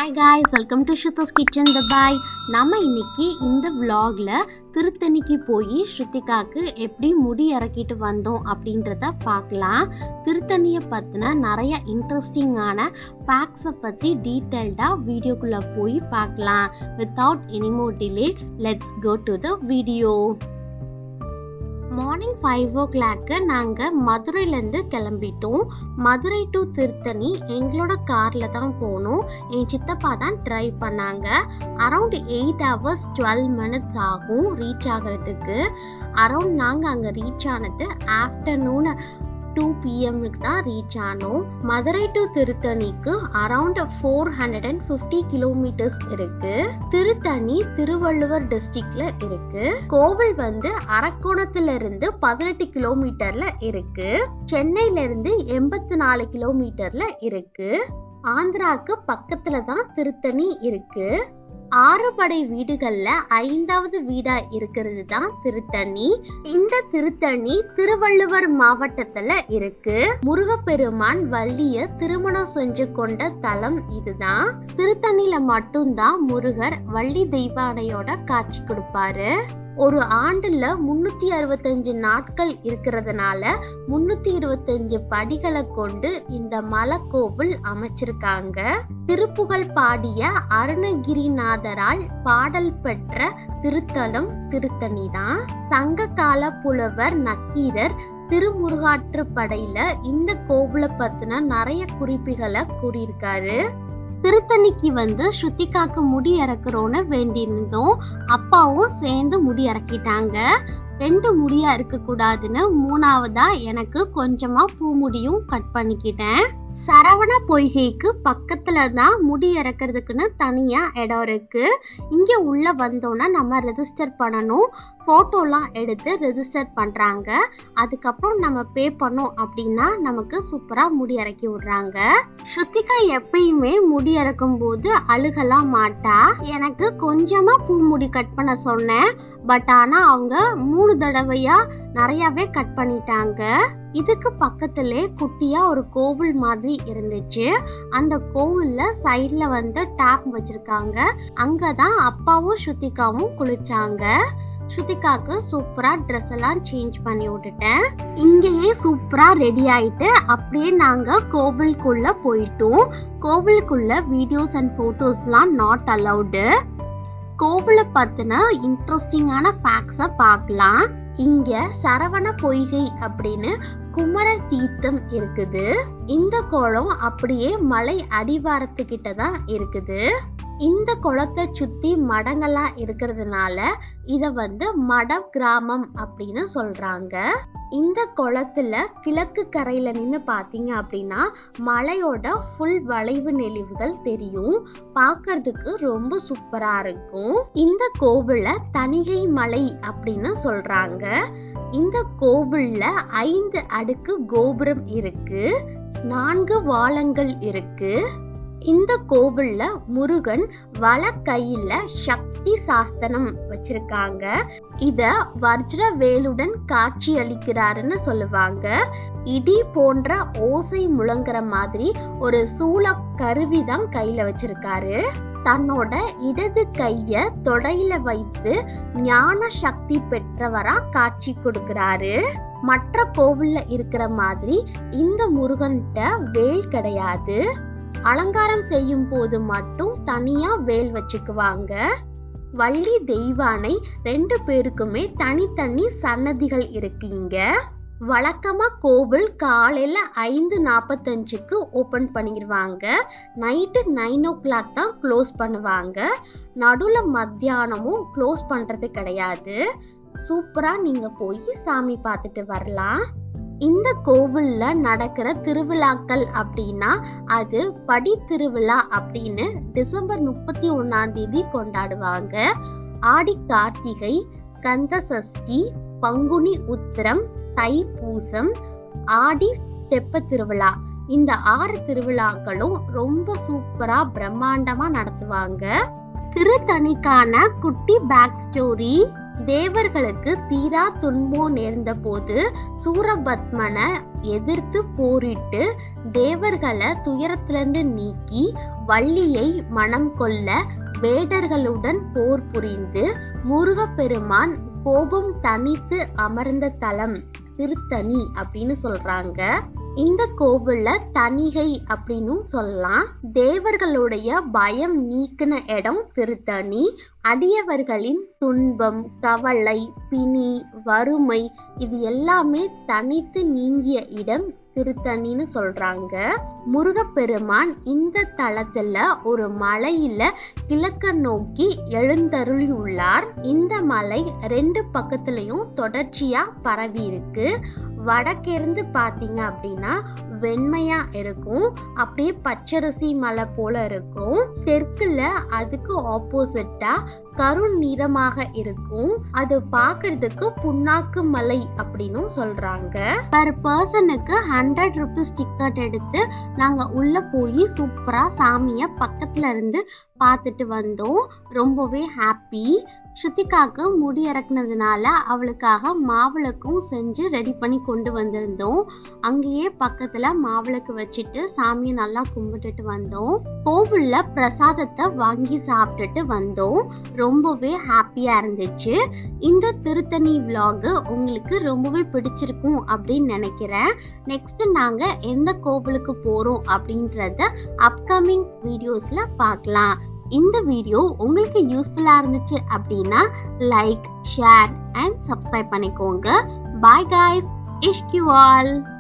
Hi guys, welcome to Shruth's Kitchen Dubai. நம்ம இன்னைக்கு இந்த vlogல திருத்தணிக்கு போய் ஸ்ருதிகாக்கு எப்படி முடி இறக்கிட்டு வந்தோம் அப்படின்றத பார்க்கலாம். திருத்தணியை பத்தின நிறைய இன்ட்ரெஸ்டிங்கான ஃபேக்ட்ஸை பத்தி டீடைல்டா வீடியோக்குள்ள போய் பார்க்கலாம். Without any more delay, let's go to the video. Morning 5 o'clock நாங்கள் மதுரையிலேருந்து கிளம்பிட்டோம். மதுரை டு திருத்தணி எங்களோட காரில் தான் போனோம். என் சித்தப்பா தான் ட்ரைவ் பண்ணாங்க. அரவுண்ட் 8 hours 12 minutes ஆகும் ரீச் ஆகிறதுக்கு. அரவுண்ட் நாங்கள் அங்கே ரீச் ஆனது ஆஃப்டர்நூன் 2 PM தான் ரீச் ஆனோம். மதுரை டு திருத்தணிக்கு அரவுண்ட் 450 கிலோமீட்டர்ஸ் இருக்கு. திருத்தணி திருவள்ளுவர் டிஸ்ட்ரிக்ட்ல இருக்கு. கோவில் வந்து அரக்கோணத்துல இருந்து 18 கிலோமீட்டர்ல இருக்கு. சென்னையில இருந்து 84 கிலோமீட்டர்ல இருக்கு. ஆந்திராக்கு பக்கத்துல தான் திருத்தணி இருக்கு. 6 படை வீடுகள்ல 5வது வீடா இருக்கிறது தான் திருத்தணி. இந்த திருத்தணி திருவள்ளுவர் மாவட்டத்துல இருக்கு. முருகப்பெருமான் வள்ளிய திருமணம் செஞ்சு கொண்ட தலம் இதுதான். திருத்தணியில மட்டும்தான் முருகர் வள்ளி தெய்வானையோட காட்சி கொடுப்பாரு. ஒரு ஆண்டுல 365 நாட்கள் இருக்கிறதுனால 325 படிகளை கொண்டு இந்த மலைக்கோவில் அமைச்சிருக்காங்க. திருப்புகழ் பாடிய அருணகிரிநாதரால் பாடல் பெற்ற திருத்தலம் திருத்தணி தான். சங்க கால புலவர் நக்கீரர் திருமுருகாற்றுப்படையில இந்த கோவிலை பத்தின நிறைய குறிப்புகளை கூறியிருக்காரு. திருத்தணிக்கு வந்து ஸ்ருதிகாக்கு முடி இறக்குறோன்னு வேண்டியிருந்தோம். அப்பாவும் சேர்ந்து முடி இறக்கிட்டாங்க. 2 முடியா இருக்க கூடாதுன்னு 3வதா எனக்கு கொஞ்சமா பூ முடியும் கட் பண்ணிக்கிட்டேன். சரவண பொய்கைக்கு பக்கத்துல தான் முடி இறக்கிறதுக்குன்னு தனியா இடம் இருக்கு. இங்க உள்ள வந்தோன்னா நம்ம ரெஜிஸ்டர் பண்ணணும். போட்டோலாம் எடுத்து ரெஜிஸ்டர் பண்றாங்க. அதுக்கப்புறம் நம்ம பே பண்ணோம் அப்படின்னா நமக்கு சூப்பரா முடி இறக்கி விடுறாங்க. ஸ்ருதிகா எப்பயுமே முடி இறக்கும் போது அழுகலாம் மாட்டா. எனக்கு கொஞ்சமா பூ முடி கட் பண்ண சொன்னேன். பட் ஆனா அவங்க 3 தடவையா நிறையவே கட் பண்ணிட்டாங்க. இதுக்கு பக்கத்திலே குட்டியா ஒரு கோவில் மாதிரி இருந்துச்சு. அந்த கோவில்ல சைட்ல வந்து டேப் வச்சிருக்காங்க. அங்கதான் அப்பாவும் ஸ்ருதிகாவும் குளிச்சாங்க. ஸ்ருதிகாக்கு சூப்பரா ட்ரெஸ் எல்லாம் சேஞ்ச் பண்ணி விட்டுட்டேன். இங்கேயே சூப்பரா ரெடி ஆயிட்டு அப்படியே நாங்க கோவிலுக்குள்ள போயிட்டோம். கோவிலுக்குள்ள வீடியோஸ் அண்ட் போட்டோஸ்லாம் நாட் அலௌடு. கோவிலை பத்தின இன்ட்ரெஸ்டிங்கான ஃபேக்ட்ஸை பார்க்கலாம். இங்க சரவண பொய்கை அப்படின்னு குமரர் தீர்த்தம் இருக்குது. இந்த குளம் அப்படியே மலை அடிவாரத்துக்கிட்ட தான் இருக்குது. இந்த குளத்தை சுத்தி மடங்கள்லாம் இருக்கிறதுனால இத வந்து மட கிராமம் அப்படின்னு சொல்றாங்க. இந்த குளத்துல கிழக்கு கரையில நின்று பாத்தீங்க அப்படின்னா மலையோட ஃபுல் வளைவு நெளிவுகள் தெரியும். பார்க்கிறதுக்கு ரொம்ப சூப்பரா இருக்கும். இந்த கோவில தணிகை மலை அப்படின்னு சொல்றாங்க. இந்த கோவில்ல 5 அடுக்கு கோபுரம் இருக்கு. 4 வாளங்கள் இருக்கு. இந்த கோவில்ல முருகன் வல கையில சக்தி சாஸ்திரம் வச்சிருக்காங்க. இத வஜ்ர வேலுடன் காட்சி அளிக்கிறாருன்னு சொல்லுவாங்க. இடி போன்ற ஓசை முழங்குற மாதிரி ஒரு சூள கருவி தான் கையில வச்சிருக்காரு. தன்னோட இடது கைய தொடையில வைத்து ஞான சக்தி பெற்றவரா காட்சி கொடுக்கிறாரு. மற்ற கோவில்ல இருக்கிற மாதிரி இந்த முருகன்கிட்ட வேல் கிடையாது. அலங்காரம் செய்யும் போது மட்டும் தனியா வேல் வச்சுக்குவாங்க. வள்ளி தெய்வானை 2 பேருக்குமே தனித்தனி சன்னதிகள் இருக்குங்க. வழக்கமா கோவில் காலையில 5:45க்கு ஓபன் பண்ணிடுவாங்க. நைட்டு 9 o'clock தான் க்ளோஸ் பண்ணுவாங்க. நடுவுல மத்தியானமும் க்ளோஸ் பண்றது கிடையாது. சூப்பரா நீங்க போய் சாமி பார்த்துட்டு வரலாம். இந்த கோவில்ல நடக்கிற திருவிழாக்கள் அப்படின்னா அது படி திருவிழா அப்படின்னு டிசம்பர் 31 கொண்டாடுவாங்க. ஆடி கார்த்திகை, கந்த சஷ்டி, பங்குனி உத்திரம், தைப்பூசம், ஆடி தெப்ப திருவிழா, இந்த 6 திருவிழாக்களும் ரொம்ப சூப்பரா பிரம்மாண்டமா நடத்துவாங்க. திருத்தணிக்கான குட்டி பேக் ஸ்டோரி. தேவர்களுக்கு தீரா துன்பம் நேர்ந்த போது சூரபத்மனை எதிர்த்து போரிட்டு தேவர்களை துயரத்திலிருந்து நீக்கி வள்ளியை மனம் கொள்ள வேடர்களுடன் போர் புரிந்து முருகப்பெருமான் கோபம் தனித்து அமர்ந்த தலம் திருத்தணி அப்படின்னு சொல்றாங்க. இந்த கோவில்ல தணிகை அப்படின்னு சொல்லலாம். தேவர்களுடைய பயம் நீக்கின இடம் திருத்தணி. அடியவர்களின் துன்பம், கவலை, பிணி, வறுமை இது எல்லாமே தனித்து நீங்கிய இடம் திருத்தணின்னு சொல்றாங்க. முருகப்பெருமான் இந்த தலத்துல ஒரு மலையில கிழக்க நோக்கி எழுந்தருளி உள்ளார். இந்த மலை 2 பக்கத்துலயும் தொடர்ச்சியா பரவி இருக்கு. வடக்கிருந்து பாத்தீங்க அப்படின்னா வெண்மையா இருக்கும், அப்படியே பச்சரிசி மலை போல இருக்கும். தெற்குல அதுக்கு ஆப்போசிட்டா கருண் நிறமாக இருக்கும். அது பாக்குறதுக்கு புண்ணாக்கு மலை அப்படின்னு சொல்றாங்க. பர் பர்சனுக்கு 100 ரூபீஸ் டிக்கெட் எடுத்து நாங்க உள்ள போய் சூப்பரா சாமிய பக்கத்துல இருந்து பார்த்துட்டு வந்தோம். ரொம்பவே ஹாப்பி. ஸ்ருதிகாக்கு முடி இறக்குனதுனால அவளுக்காக மாவிளக்கும் செஞ்சு ரெடி பண்ணி கொண்டு வந்திருந்தோம். அங்கேயே பக்கத்துல மாவிளக்கு வச்சுட்டு சாமியை நல்லா கும்பிட்டுட்டு வந்தோம். கோவில்ல பிரசாதத்தை வாங்கி சாப்பிட்டுட்டு வந்தோம். ரொம்பவே ஹாப்பியா இருந்துச்சு. இந்த திருத்தணி vlog உங்களுக்கு ரொம்பவே பிடிச்சிருக்கும் அப்படின்னு நினைக்கிறேன். நெக்ஸ்ட் நாங்க எந்த கோவிலுக்கு போறோம் அப்படின்றத அப்கமிங் வீடியோஸ்ல பார்க்கலாம். இந்த வீடியோ உங்களுக்கு யூஸ்ஃபுல்லா இருந்துச்சு அப்படின்னா லைக், ஷேர் அண்ட் சப்ஸ்கிரைப் பண்ணிக்கோங்க. பாய் guys, ishq you all.